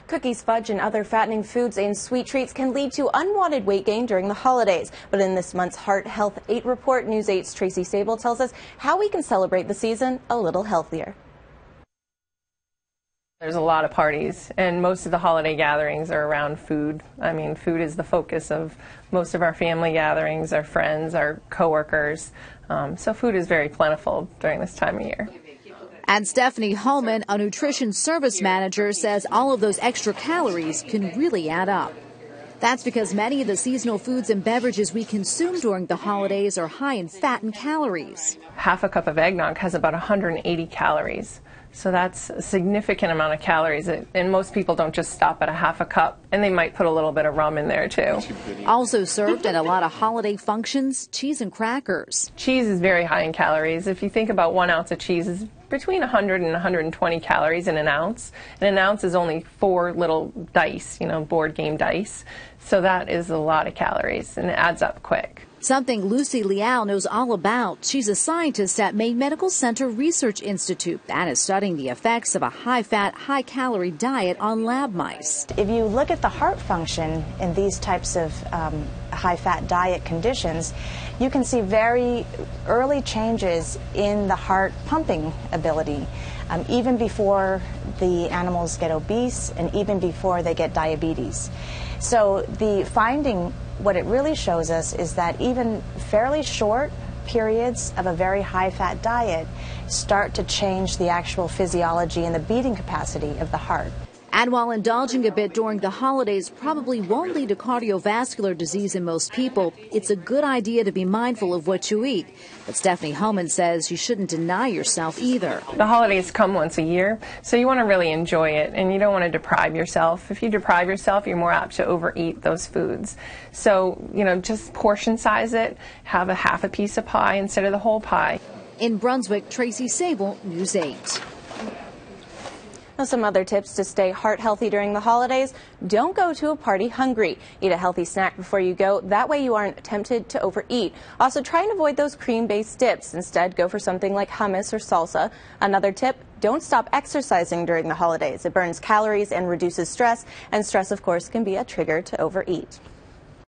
Cookies, fudge, and other fattening foods and sweet treats can lead to unwanted weight gain during the holidays. But in this month's Heart Health 8 report, News 8's Tracy Sabol tells us how we can celebrate the season a little healthier. There's a lot of parties, and most of the holiday gatherings are around food. I mean, food is the focus of most of our family gatherings, our friends, our coworkers. So food is very plentiful during this time of year. And Stephanie Holman, a nutrition service manager, says all of those extra calories can really add up. That's because many of the seasonal foods and beverages we consume during the holidays are high in fat and calories. Half a cup of eggnog has about 180 calories. So that's a significant amount of calories, and most people don't just stop at a half a cup, and they might put a little bit of rum in there too. Also served at a lot of holiday functions, cheese and crackers. Cheese is very high in calories. If you think about 1 ounce of cheese is between 100 and 120 calories in an ounce. And an ounce is only 4 little dice, board game dice. So that is a lot of calories, and it adds up quick. Something Lucy Liao knows all about. She's a scientist at Maine Medical Center Research Institute that is studying the effects of a high-fat, high-calorie diet on lab mice. If you look at the heart function in these types of high-fat diet conditions, you can see very early changes in the heart pumping ability, even before the animals get obese and even before they get diabetes. So the finding, what it really shows us is that even fairly short periods of a very high-fat diet start to change the actual physiology and the beating capacity of the heart. And while indulging a bit during the holidays probably won't lead to cardiovascular disease in most people, it's a good idea to be mindful of what you eat. But Stephanie Holman says you shouldn't deny yourself either. The holidays come once a year, so you want to really enjoy it, and you don't want to deprive yourself. If you deprive yourself, you're more apt to overeat those foods. So, just portion size it, have a half a piece of pie instead of the whole pie. In Brunswick, Tracy Sabol, News 8. Now, some other tips to stay heart healthy during the holidays. Don't go to a party hungry. Eat a healthy snack before you go. That way you aren't tempted to overeat. Also, try and avoid those cream-based dips. Instead, go for something like hummus or salsa. Another tip, don't stop exercising during the holidays. It burns calories and reduces stress, and stress, of course, can be a trigger to overeat.